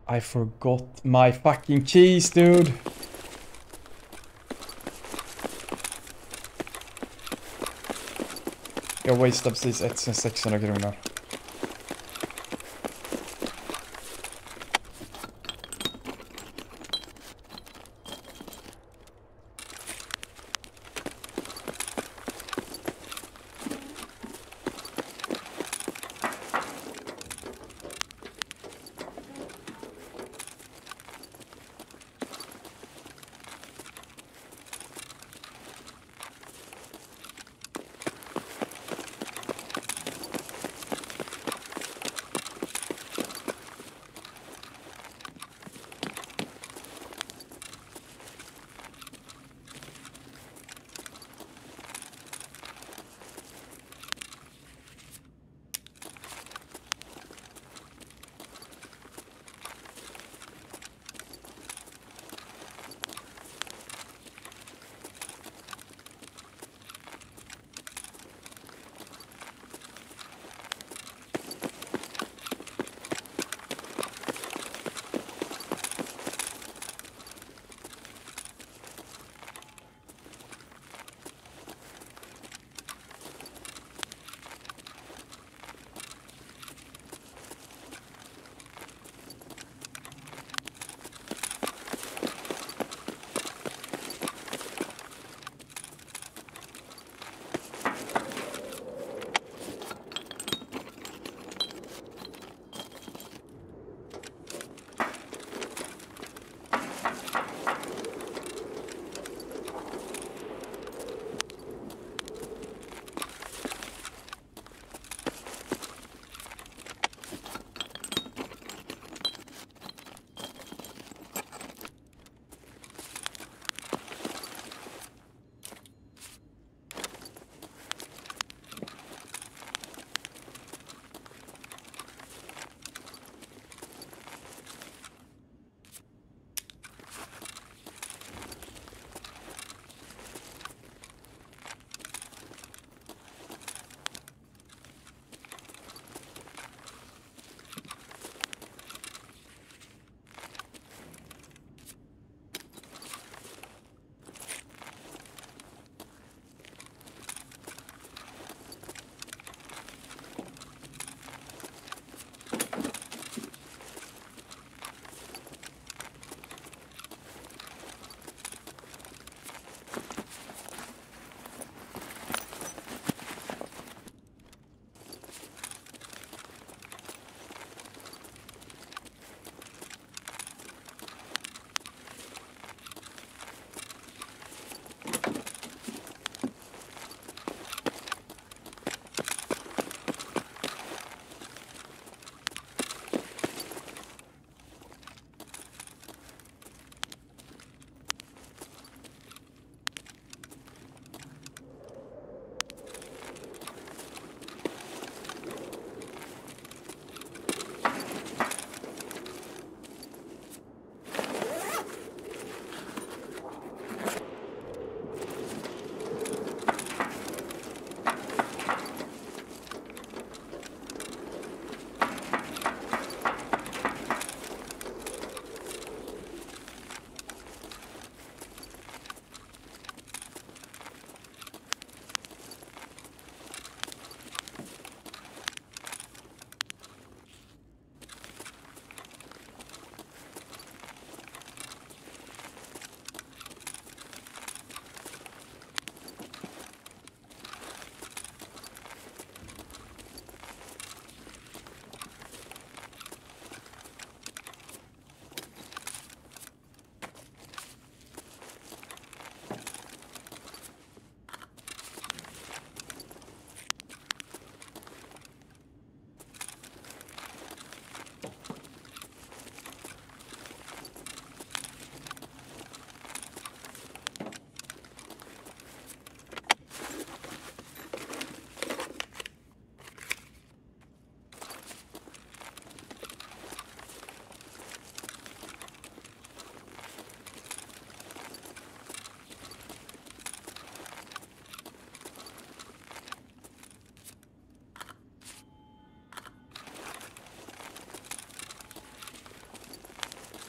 I forgot my fucking keys, dude. Jag wasteade precis 1600 kronor.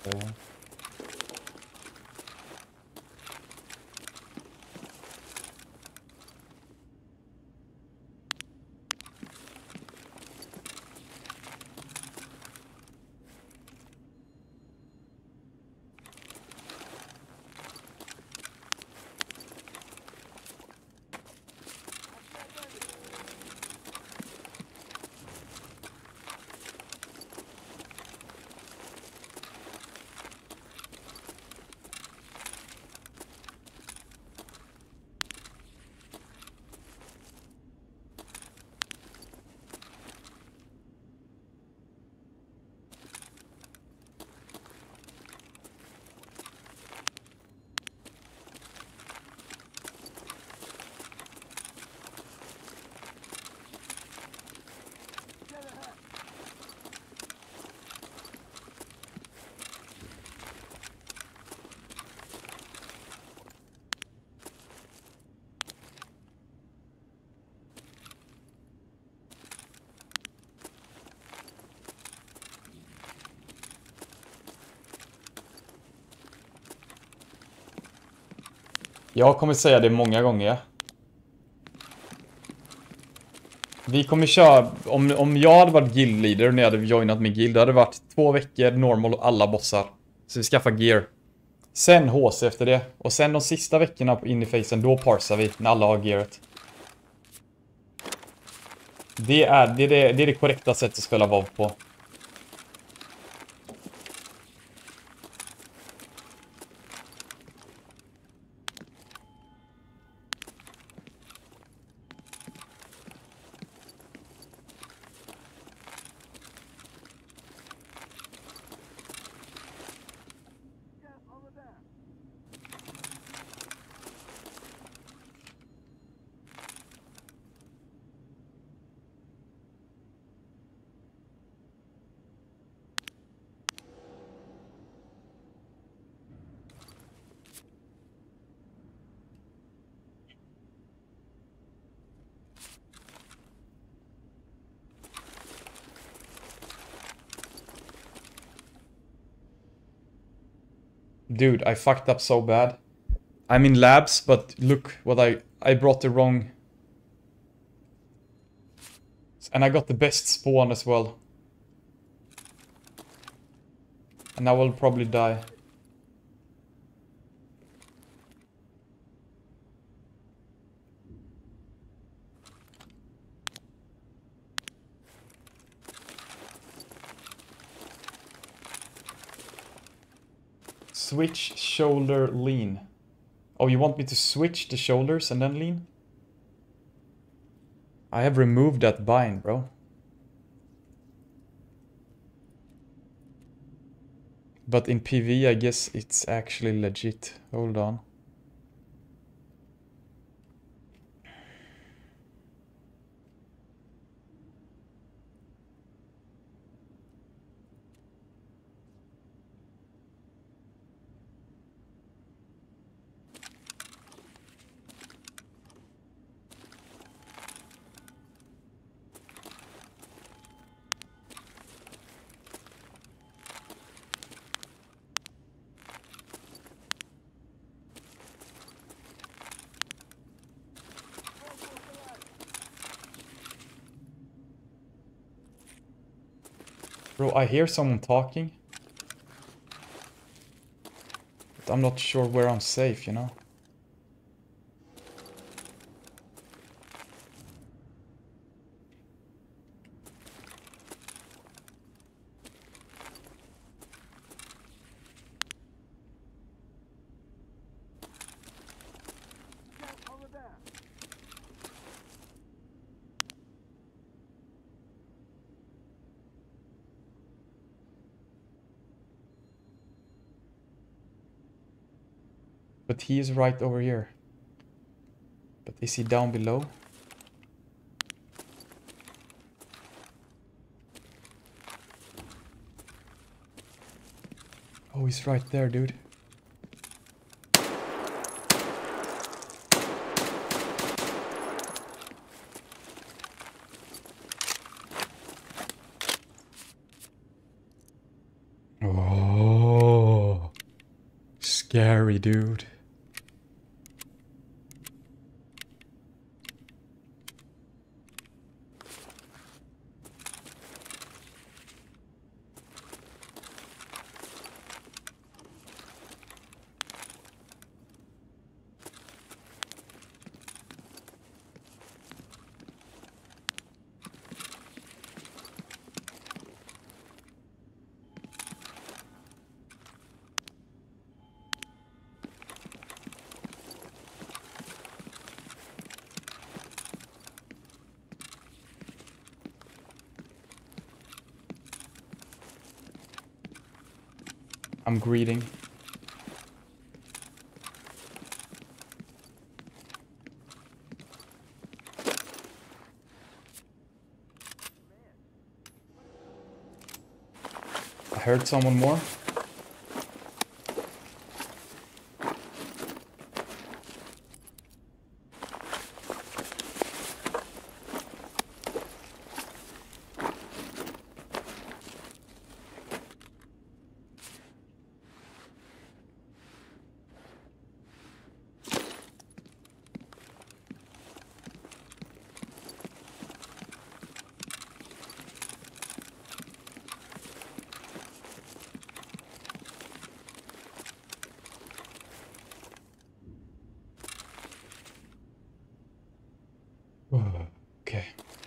Oh. Jag kommer säga det många gånger. Vi kommer köra, om jag hade varit guild leader när jag hade joinat min guild, det hade varit 2 veckor normal och alla bossar. Så vi skaffar gear. Sen HC efter det. Och sen de sista veckorna in i facen, då parsar vi när alla har gearet. Det är det korrekta sättet att spela WoW på. Dude, I fucked up so bad. I'm in labs, but look what I brought the wrong... And I got the best spawn as well. And I will probably die. Switch shoulder lean. Oh, you want me to switch the shoulders and then lean? I have removed that bind, bro. But in PV, I guess it's actually legit. Hold on. Bro, I hear someone talking. But I'm not sure where I'm safe, you know? But he is right over here. But is he down below? Oh, he's right there, dude. Oh. scary, dude. I'm greeting. I heard someone more. Okay.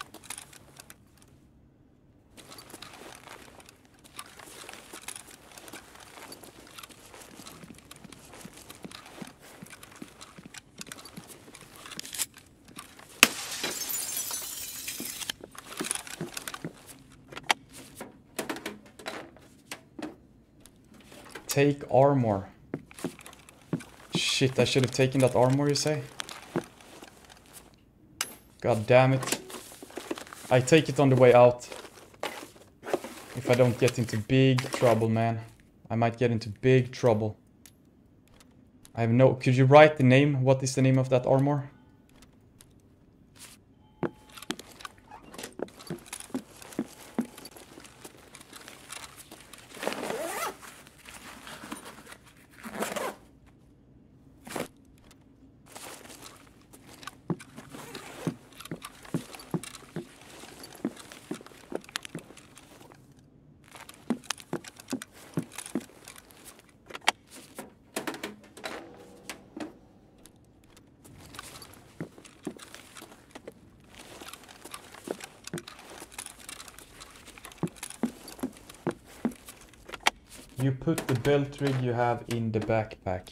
Take armor. Shit, I should have taken that armor, you say? God damn it. I take it on the way out. If I don't get into big trouble, man. I might get into big trouble. I have no... Could you write the name? What is the name of that armor? You put the belt rig you have in the backpack.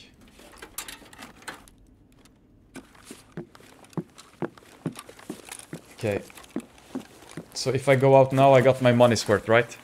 Okay. So if I go out now, I got my money's worth, right?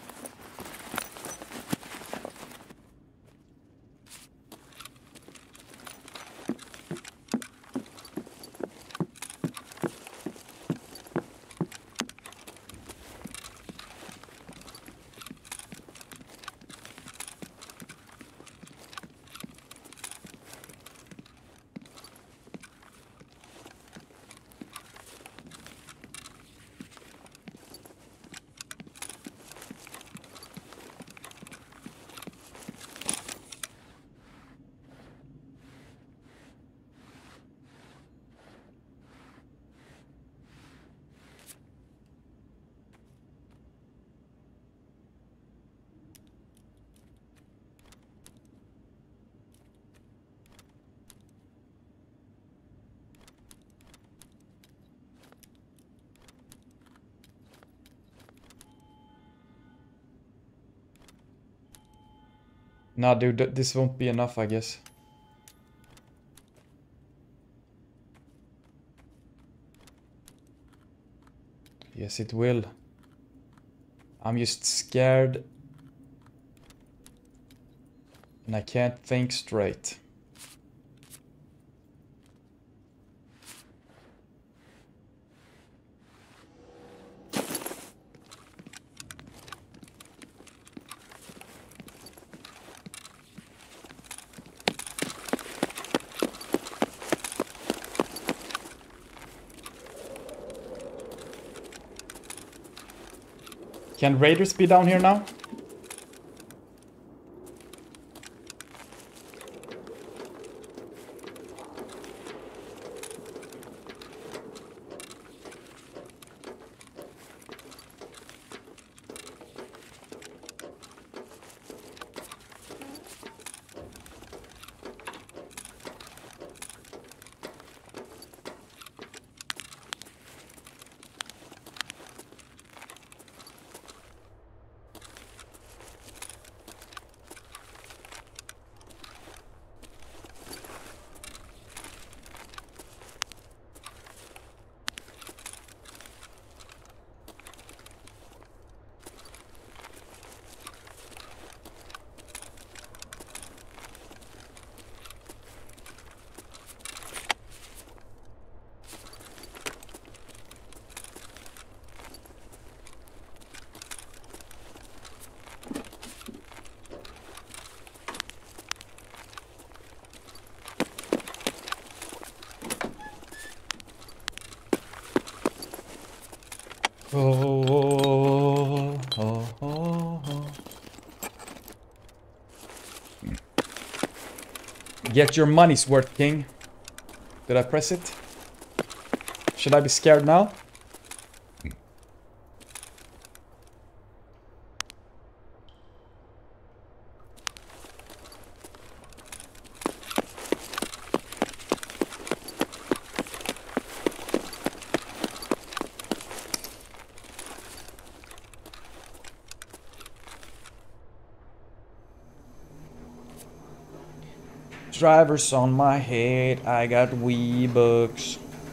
Nah, dude, this won't be enough, I guess. Yes, it will. I'm just scared. And I can't think straight. Can raiders be down here now? Get your money's worth, king. Did I press it? Should I be scared now? Drivers on my head, I got wee bucks.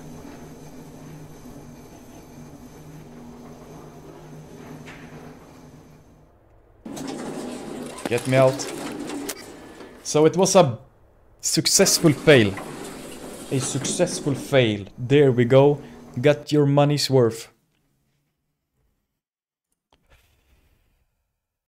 Get me out. So it was a successful fail. A successful fail. There we go. Got your money's worth.